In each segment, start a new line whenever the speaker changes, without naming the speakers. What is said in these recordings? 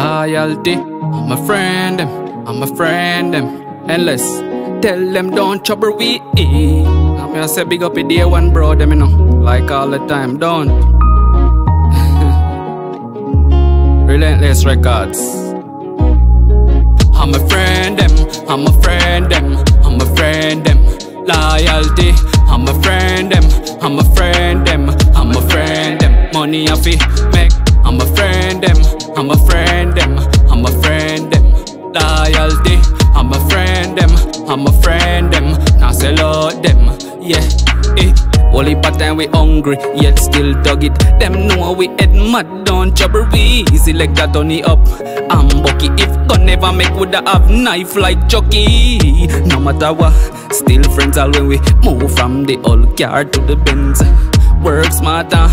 loyalty. I'm a friend them, I'm a friend them. Endless. Tell them don't trouble we. I'm gonna say big up a day one bro them, you know. Like all the time, don't. Relentless Records. I'm a friend them, I'm a friend them, I'm a friend them. Loyalty. I'm a friend them, I'm a friend them, I'm a friend them. Money I fi make. I'm a friend them, I'm a friend them, I'm a friend them. Loyalty. I'm a friend them, I'm a friend them. Now sell out them, yeah. Only part time we hungry, yet still dug it. Them know we head mad, don't trouble we. Easy like that on the up. I'm bucky if gun never make, woulda have knife like Chucky. No matter what, still friends all when we move from the old car to the Benz. Work smarter,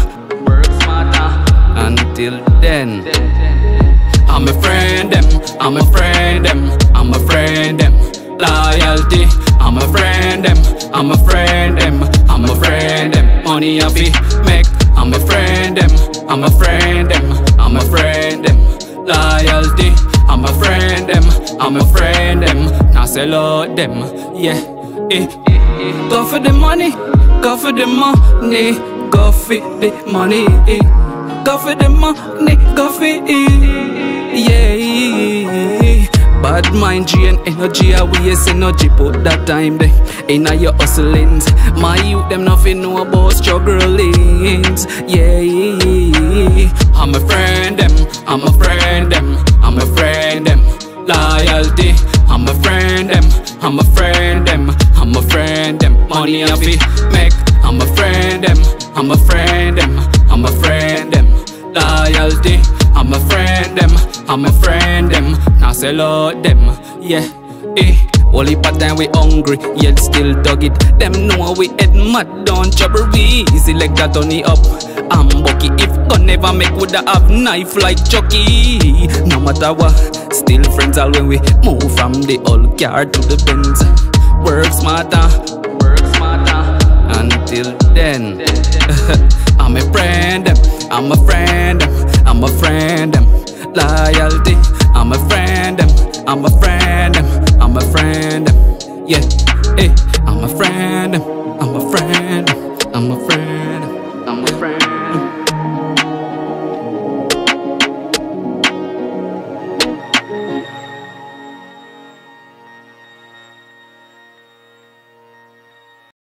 until then. I'm a friend them, I'm a friend them, I'm a friend them. Loyalty. I'm a friend them, I'm a friend them, I'm a friend them. Money I fi make. I'm a friend them, I'm a friend them, I'm a friend them. Loyalty. I'm a friend them, I'm a friend them. Now sell out them, yeah. Go for the money, go for the money, go for the money. Go for the money, go for it, yeah. Bad mind, G and energy, I waste energy. Put that time there in your hustlings. My youth, them nothing know about strugglings, yeah. I'm a friend them, I'm a friend them, I'm a friend them. Loyalty. I'm a friend them, I'm a friend them, I'm a friend them. Money I fi make. I'm a friend them, I'm a friend them, I'm a friend them. Loyalty. I'm a friend them, I'm a friend them. Now sell out them, yeah. Only part time we hungry, yet still dug it. Them know we head mad, don't trouble we. Easy like that on the up. I'm bucky if gun never make, woulda have knife like Chucky. No matter what, still friends all when we move from the old car to the Benz. Work smarter, until then.